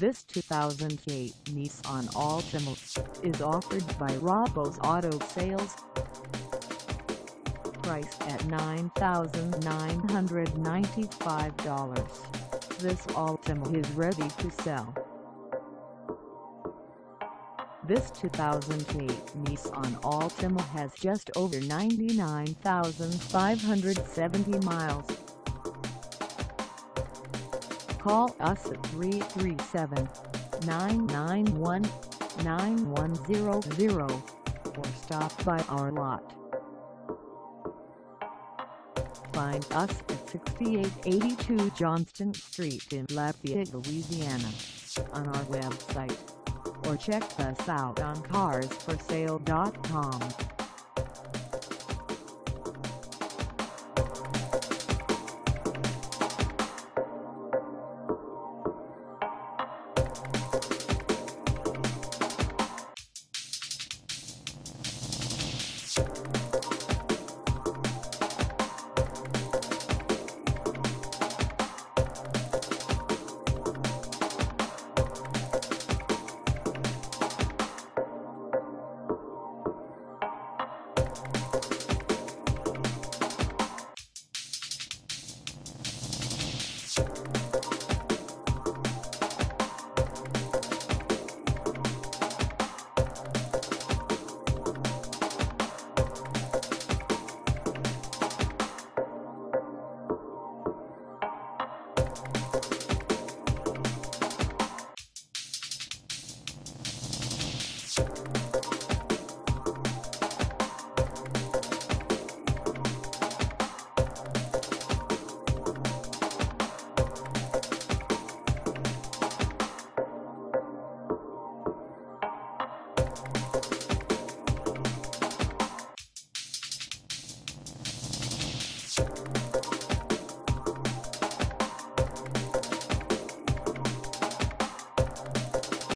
This 2008 Nissan Altima is offered by Rabeaux Auto Sales. Price at $9,995. This Altima is ready to sell. This 2008 Nissan Altima has just over 99,570 miles. Call us at 337-991-9100 or stop by our lot. Find us at 6882 Johnston Street in Lafayette, Louisiana, on our website, or check us out on carsforsale.com. You